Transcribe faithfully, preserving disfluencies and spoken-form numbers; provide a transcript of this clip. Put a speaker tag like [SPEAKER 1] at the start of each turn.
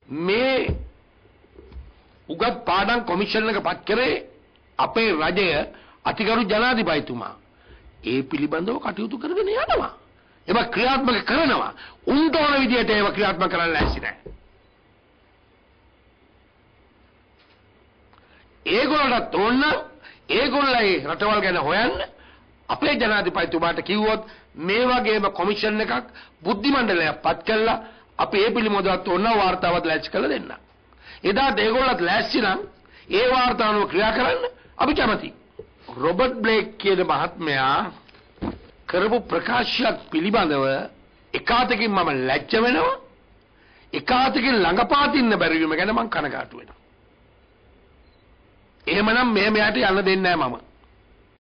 [SPEAKER 1] මේ උගත් පාඩම් කොමිෂන් එක පත් කරේ අපේ රජය අතිගරු ජනාධිපතිතුමා. ඒ පිළිබඳව කටයුතු කරගෙන යනවා. ඒක ක්‍රියාත්මක කරනවා. උන්ට ඕන විදියට ඒක ක්‍රියාත්මක කරන්න ලෑස්ති නැහැ. ඒගොල්ලන්ට ඕන ඒගොල්ලයි රටවල් ගැන හොයන්න අපේ ජනාධිපතිතුමාට කිව්වොත් මේ වගේම කොමිෂන් එකක් බුද්ධි මණ්ඩලයක් පත් කළා අපි ඒ පිළිබඳවත් ඕන වාර්තාවක් ලෑස්ති කරලා දෙන්න. එදාට ඒගොල්ලත් ලෑස්ති නම් ඒ වාර්තාවම ක්‍රියා කරන්න අපි කැමතියි. රොබර්ට් බ්ලේක් කියන මහත්මයා කරපු ප්‍රකාශයක් පිළිබඳව එකාතකින් මම ලැජ්ජ වෙනවා එකාතකින් ළඟපාතින්න බැරි වීම ගැන මම කනගාටු වෙනවා. එහෙමනම් මෙහෙම යට යන්න දෙන්නේ නැහැ මම.